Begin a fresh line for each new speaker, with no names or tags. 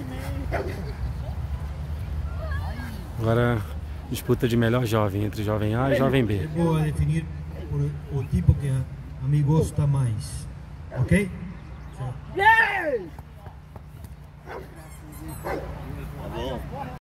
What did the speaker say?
Agora disputa de melhor jovem entre jovem A e jovem B.
Eu vou definir o tipo que a mim gosta mais, ok?
Tá bom.